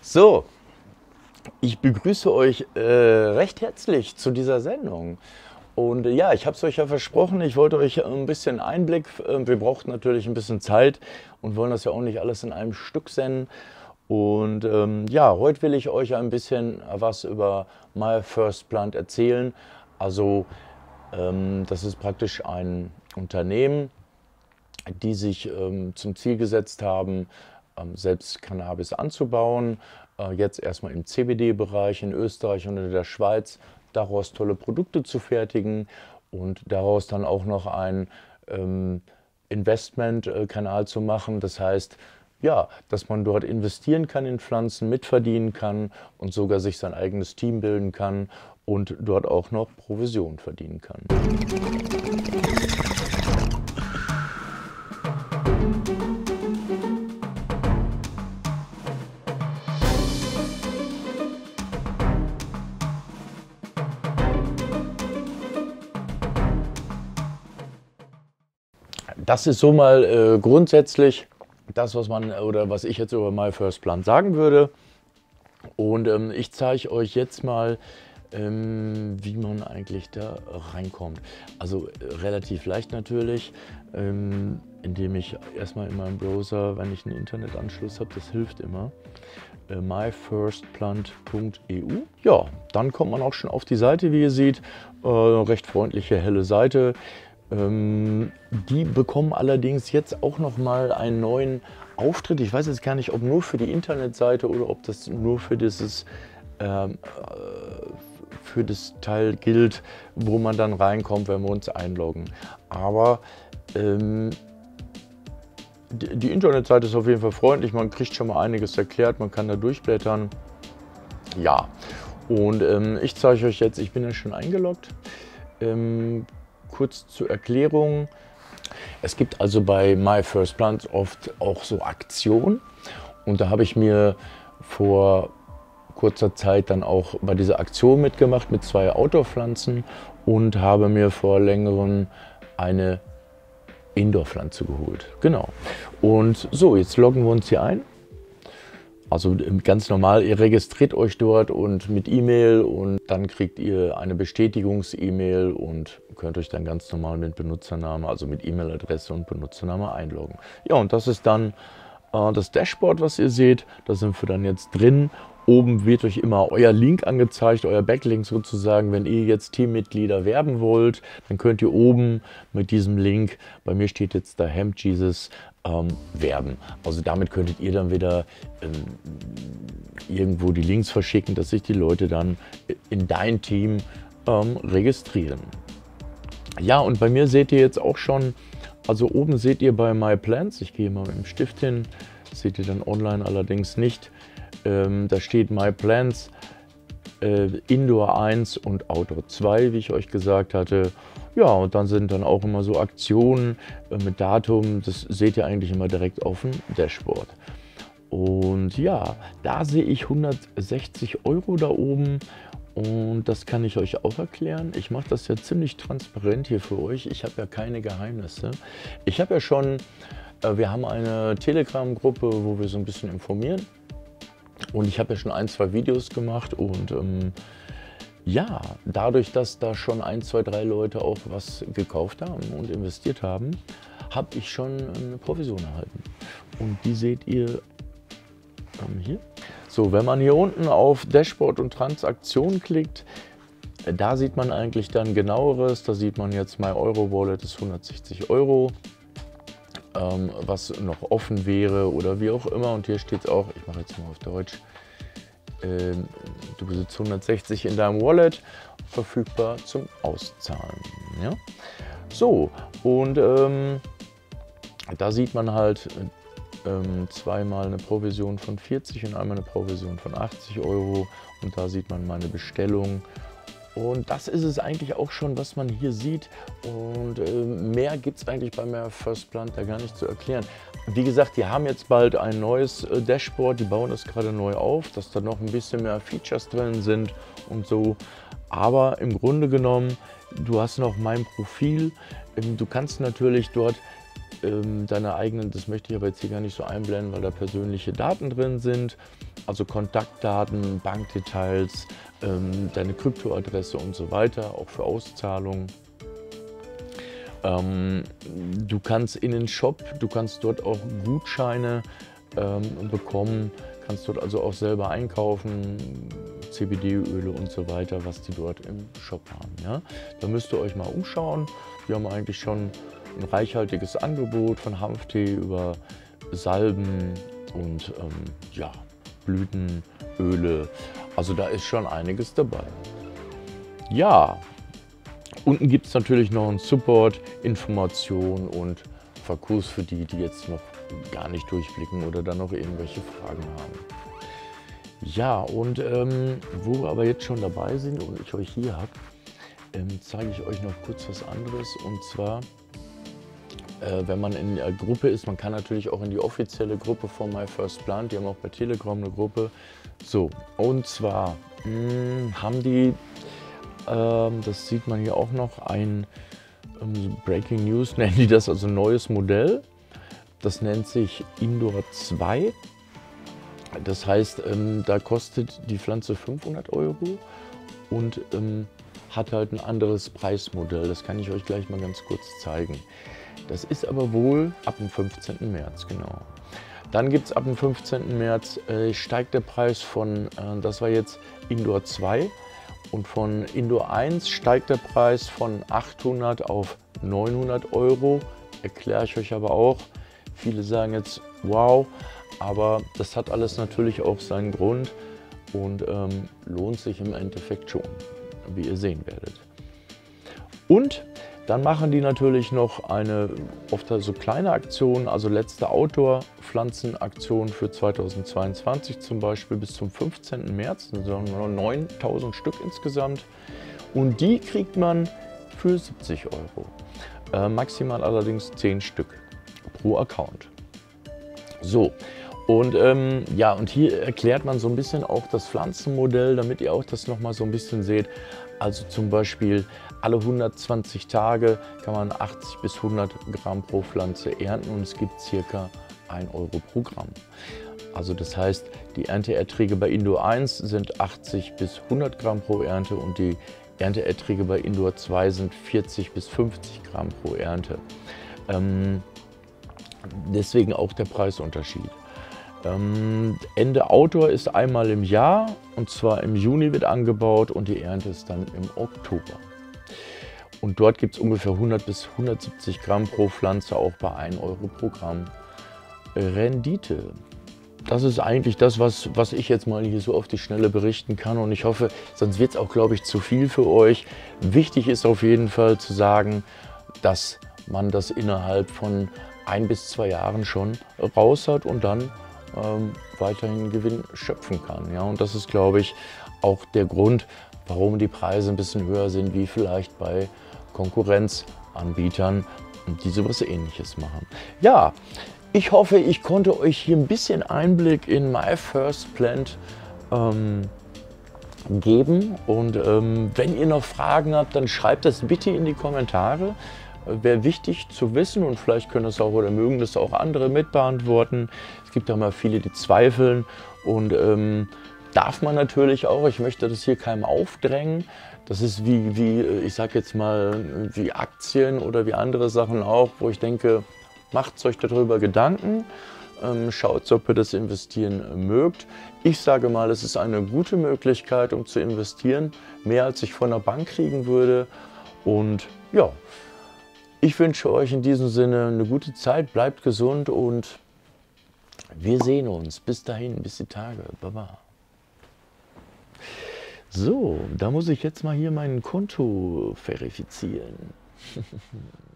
So, ich begrüße euch recht herzlich zu dieser Sendung. Und ja, ich habe es euch ja versprochen, ich wollte euch ein bisschen Einblick, wir brauchten natürlich ein bisschen Zeit und wollen das ja auch nicht alles in einem Stück senden. Und ja, heute will ich euch ein bisschen was über MyFirstPlant erzählen. Also das ist praktisch ein Unternehmen, die sich zum Ziel gesetzt haben, selbst Cannabis anzubauen. Jetzt erstmal im CBD-Bereich in Österreich und in der Schweiz, daraus tolle Produkte zu fertigen und daraus dann auch noch einen Investmentkanal zu machen. Das heißt, ja, dass man dort investieren kann in Pflanzen, mitverdienen kann und sogar sich sein eigenes Team bilden kann und dort auch noch Provision verdienen kann. Das ist so mal grundsätzlich das, was man oder was ich jetzt über MyFirstPlant sagen würde. Und ich zeige euch jetzt mal, wie man eigentlich da reinkommt. Also relativ leicht natürlich, indem ich erstmal in meinem Browser, wenn ich einen Internetanschluss habe, das hilft immer, myfirstplant.eu. Ja, dann kommt man auch schon auf die Seite, wie ihr seht, recht freundliche, helle Seite. Die bekommen allerdings jetzt auch noch mal einen neuen Auftritt. Ich weiß jetzt gar nicht, ob nur für die Internetseite oder ob das nur für dieses für das Teil gilt, wo man dann reinkommt, wenn wir uns einloggen. Aber die Internetseite ist auf jeden Fall freundlich. Man kriegt schon mal einiges erklärt. Man kann da durchblättern. Ja, und ich zeige euch jetzt, ich bin ja schon eingeloggt. Kurz zur Erklärung. Es gibt also bei MyFirstPlant oft auch so Aktionen und da habe ich mir vor kurzer Zeit dann auch bei dieser Aktion mitgemacht mit 2 Outdoor-Pflanzen und habe mir vor längerem eine Indoor-Pflanze geholt. Genau. Und so, jetzt loggen wir uns hier ein. Also ganz normal, ihr registriert euch dort und mit E-Mail und dann kriegt ihr eine Bestätigungs-E-Mail und könnt euch dann ganz normal mit Benutzername, also mit E-Mail-Adresse und Benutzername einloggen. Ja, und das ist dann das Dashboard, was ihr seht. Da sind wir dann jetzt drin. Oben wird euch immer euer Link angezeigt, euer Backlink sozusagen. Wenn ihr jetzt Teammitglieder werben wollt, dann könnt ihr oben mit diesem Link, bei mir steht jetzt da Hemp Jesus, werben. Also damit könntet ihr dann wieder irgendwo die Links verschicken, dass sich die Leute dann in dein Team registrieren. Ja, und bei mir seht ihr jetzt auch schon, also oben seht ihr bei MyPlants, ich gehe mal mit dem Stift hin, das seht ihr dann online allerdings nicht, da steht MyPlants Indoor 1 und Outdoor 2, wie ich euch gesagt hatte. Ja, und dann sind dann auch immer so Aktionen mit Datum, das seht ihr eigentlich immer direkt auf dem Dashboard. Und ja, da sehe ich 160 € da oben und das kann ich euch auch erklären. Ich mache das ja ziemlich transparent hier für euch, ich habe ja keine Geheimnisse. Ich habe ja schon, wir haben eine Telegram-Gruppe, wo wir so ein bisschen informieren. Und ich habe ja schon 1, 2 Videos gemacht und ja, dadurch, dass da schon 1, 2, 3 Leute auch was gekauft haben und investiert haben, habe ich schon eine Provision erhalten. Und die seht ihr hier. So, wenn man hier unten auf Dashboard und Transaktion klickt, da sieht man eigentlich dann genaueres. Da sieht man jetzt, My Euro Wallet ist 160 €. Was noch offen wäre oder wie auch immer. Und hier steht es auch, ich mache jetzt mal auf Deutsch, du besitzt 160 in deinem Wallet, verfügbar zum Auszahlen. Ja? So, und da sieht man halt zweimal eine Provision von 40 und einmal eine Provision von 80 € und da sieht man meine Bestellung. Und das ist es eigentlich auch schon, was man hier sieht. Und mehr gibt es eigentlich bei MyFirstPlant da gar nicht zu erklären. Wie gesagt, die haben jetzt bald ein neues Dashboard, die bauen das gerade neu auf, dass da noch ein bisschen mehr Features drin sind und so. Aber im Grunde genommen, du hast noch mein Profil. Du kannst natürlich dort deine eigenen, das möchte ich aber jetzt hier gar nicht so einblenden, weil da persönliche Daten drin sind. Also Kontaktdaten, Bankdetails, deine Kryptoadresse und so weiter, auch für Auszahlungen. Du kannst in den Shop, du kannst dort auch Gutscheine bekommen, kannst dort also auch selber einkaufen, CBD-Öle und so weiter, was die dort im Shop haben. Ja? Da müsst ihr euch mal umschauen. Wir haben eigentlich schon ein reichhaltiges Angebot von Hanftee über Salben und ja, Blütenöle. Also da ist schon einiges dabei. Ja, unten gibt es natürlich noch einen Support, Informationen und Verkurs für die, die jetzt noch gar nicht durchblicken oder dann noch irgendwelche Fragen haben. Ja, und wo wir aber jetzt schon dabei sind und ich euch hier habe, zeige ich euch noch kurz was anderes. Und zwar, wenn man in der Gruppe ist, man kann natürlich auch in die offizielle Gruppe von MyFirstPlant, die haben auch bei Telegram eine Gruppe. So, und zwar haben die, das sieht man hier auch noch, ein Breaking News nennen die das, also ein neues Modell. Das nennt sich Indoor 2. Das heißt, da kostet die Pflanze 500 € und hat halt ein anderes Preismodell. Das kann ich euch gleich mal ganz kurz zeigen. Das ist aber wohl ab dem 15. März, genau. Dann gibt es ab dem 15. März, steigt der Preis von, das war jetzt Indoor 2, und von Indoor 1 steigt der Preis von 800 auf 900 €. Erkläre ich euch aber auch. Viele sagen jetzt, wow, aber das hat alles natürlich auch seinen Grund und lohnt sich im Endeffekt schon, wie ihr sehen werdet. Und dann machen die natürlich noch eine oft so kleine Aktion, also letzte Outdoor-Pflanzenaktion für 2022 zum Beispiel bis zum 15. März, das sind nur 9000 Stück insgesamt. Und die kriegt man für 70 €. Maximal allerdings 10 Stück pro Account. So, und ja, und hier erklärt man so ein bisschen auch das Pflanzenmodell, damit ihr auch das nochmal so ein bisschen seht. Also zum Beispiel alle 120 Tage kann man 80 bis 100 Gramm pro Pflanze ernten und es gibt circa 1 € pro Gramm. Also das heißt, die Ernteerträge bei Indoor 1 sind 80 bis 100 Gramm pro Ernte und die Ernteerträge bei Indoor 2 sind 40 bis 50 Gramm pro Ernte. Deswegen auch der Preisunterschied. Ende Outdoor ist einmal im Jahr und zwar im Juni wird angebaut und die Ernte ist dann im Oktober. Und dort gibt es ungefähr 100 bis 170 Gramm pro Pflanze, auch bei 1 € pro Gramm Rendite. Das ist eigentlich das, was ich jetzt mal hier so auf die Schnelle berichten kann und ich hoffe, sonst wird es auch, glaube ich, zu viel für euch. Wichtig ist auf jeden Fall zu sagen, dass man das innerhalb von 1 bis 2 Jahren schon raus hat und dann weiterhin Gewinn schöpfen kann. Ja? Und das ist, glaube ich, auch der Grund, warum die Preise ein bisschen höher sind, wie vielleicht bei Konkurrenzanbietern, die sowas Ähnliches machen. Ja, ich hoffe, ich konnte euch hier ein bisschen Einblick in MyFirstPlant geben. Und wenn ihr noch Fragen habt, dann schreibt das bitte in die Kommentare. Wäre wichtig zu wissen und vielleicht können das auch oder mögen das auch andere mitbeantworten. Es gibt auch mal viele, die zweifeln und darf man natürlich auch. Ich möchte das hier keinem aufdrängen. Das ist wie ich sage jetzt mal, wie Aktien oder wie andere Sachen auch, wo ich denke, macht euch darüber Gedanken. Schaut, ob ihr das investieren mögt. Ich sage mal, es ist eine gute Möglichkeit, um zu investieren. Mehr als ich von der Bank kriegen würde. Und ja, ich wünsche euch in diesem Sinne eine gute Zeit, bleibt gesund und wir sehen uns. Bis dahin, bis die Tage. Baba. So, da muss ich jetzt mal hier mein Konto verifizieren.